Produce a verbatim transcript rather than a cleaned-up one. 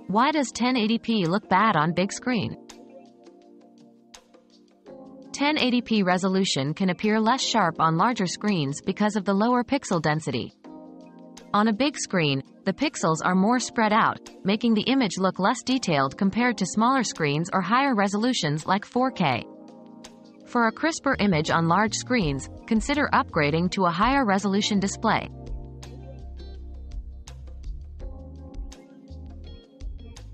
Why does ten eighty p look bad on big screen? ten eighty p resolution can appear less sharp on larger screens because of the lower pixel density. On a big screen, the pixels are more spread out, making the image look less detailed compared to smaller screens or higher resolutions like four K. For a crisper image on large screens, consider upgrading to a higher resolution display.